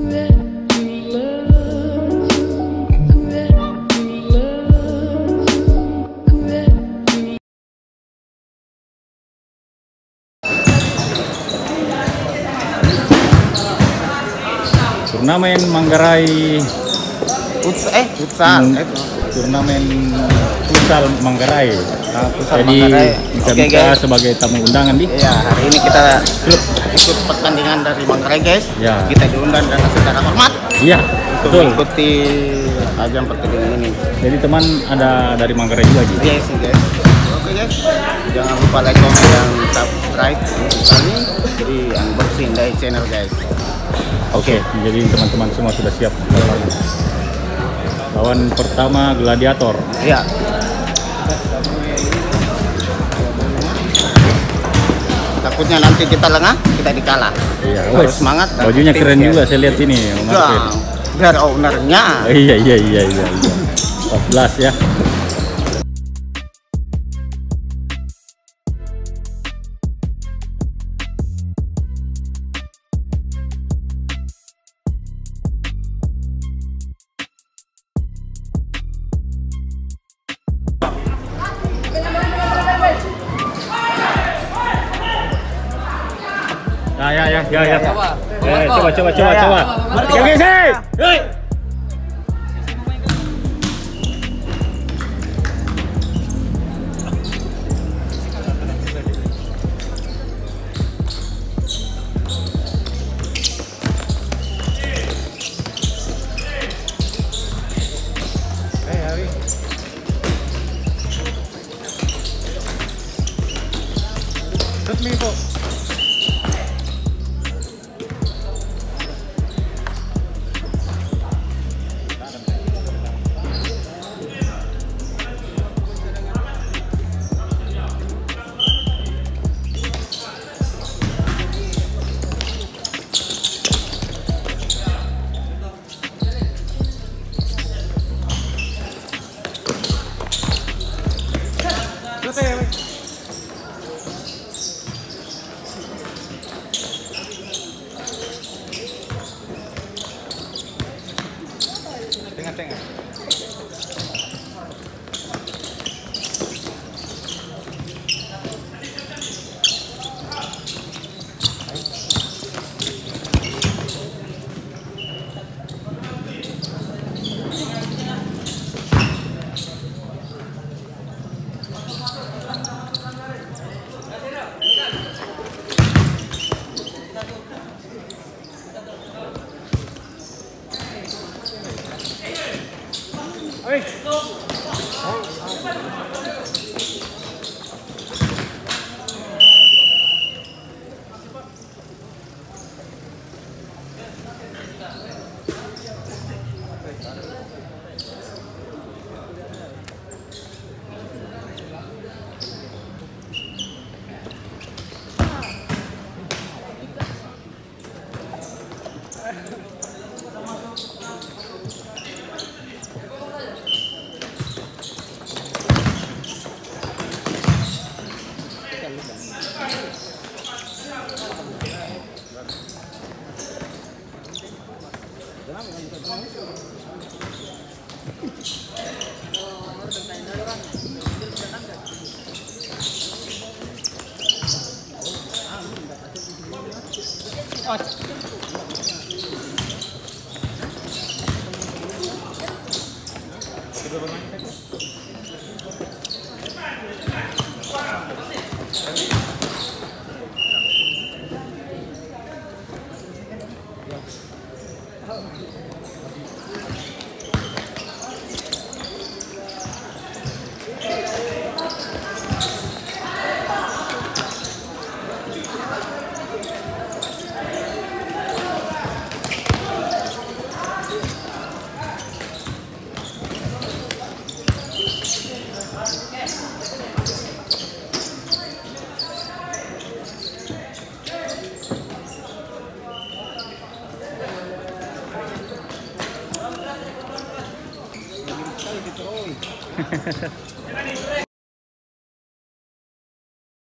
Turnamen Manggarai futsal. Turnamen futsal Manggarai. Futsal Jadi Manggarai. bisa Oke, kita guys. sebagai tamu undangan di. Iya, hari ini kita ikut pertandingan dari Manggarai, guys. Ya. Kita diundang dengan secara hormat Iya, untuk betul. mengikuti ajang pertandingan ini. Jadi teman ada dari Manggarai juga gitu. Iya sih, guys. Oke, guys. Jangan lupa like, comment, dan subscribe untuk kami. Jadi unboxing dari channel, guys. Oke, jadi teman-teman semua sudah siap. Lawan pertama Gladiator. Iya. Takutnya nanti kita lengah, kita dikalah. Iya, Harus semangat. dan bajunya aktif, keren guys. juga saya lihat ini. Ya, biar ownernya. Iya. 14 ya. Ya. Coba. Oke, hei. Tengah.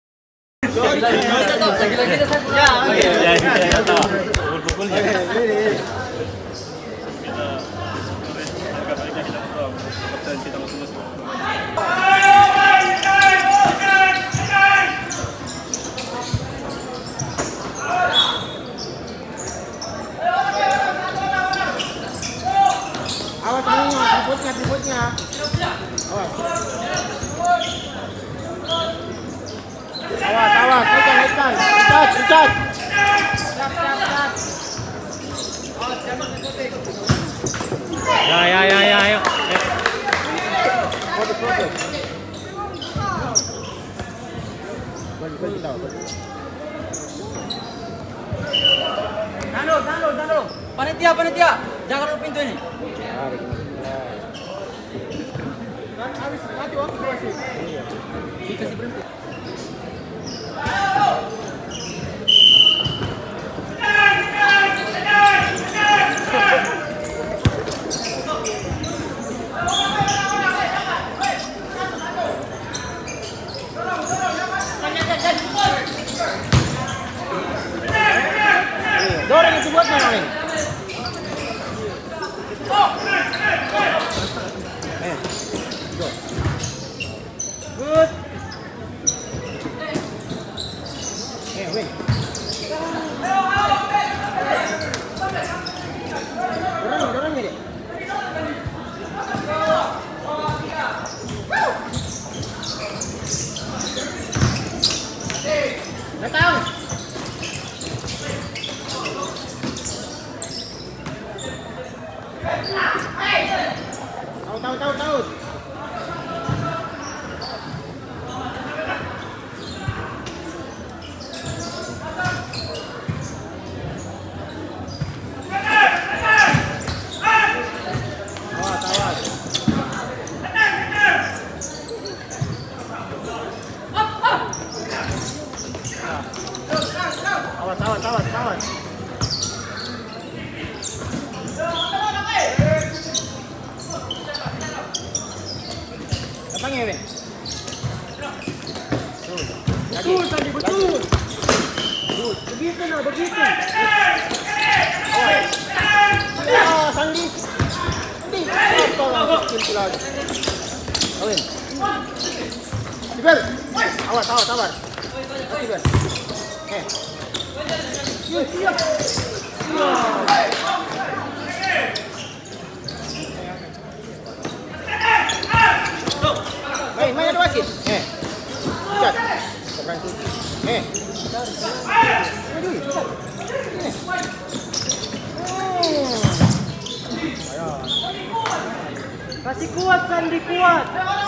Lagi-lagi Awas ini, tributnya. Awas. Awas, naikkan. Icat. Ya, ayo. Fokus. Balik tahu. Dalo. Panitia. Jaga dulu pintu ini. Habis mati waktu masih. Dikasih berhenti. Dorong itu buatnya, Noin. Good. Win. Dorong ini. Datang. Tahu. Awas. Datang ya, Win. Betul. Begitu. Sandi. Lagi. Win. Sibel. Awas, sabar. Sibel. Siap. Main ada wasit. Cat. Berhenti. Kasih kuat, Sandi, kuat.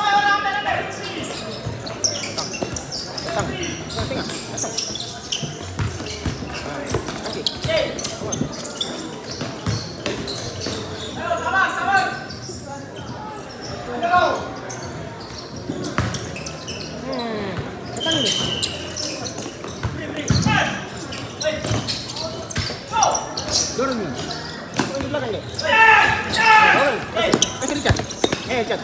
Datang. Dorong di belakang deh. Kasih dicat. Cat.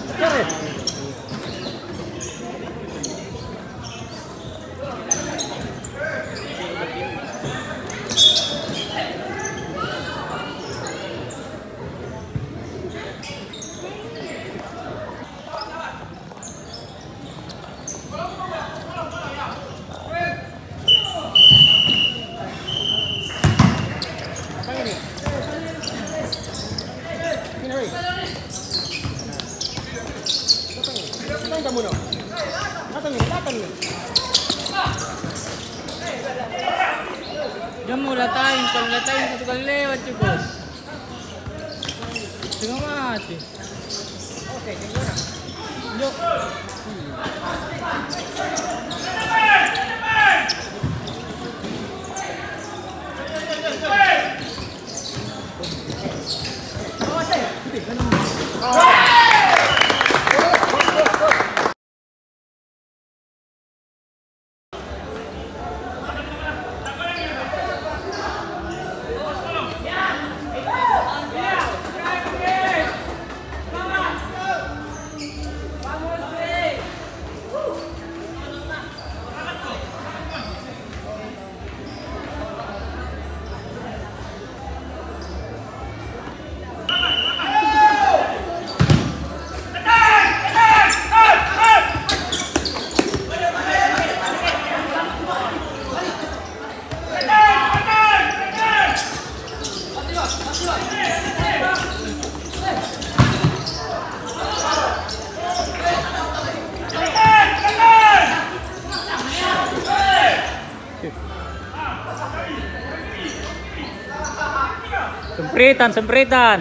Dia mau latain, kalau latain satu kali lewat je bos. Tengah mati. Oke, gimana? Jom. Sempritan, sempritan.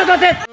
Wasit.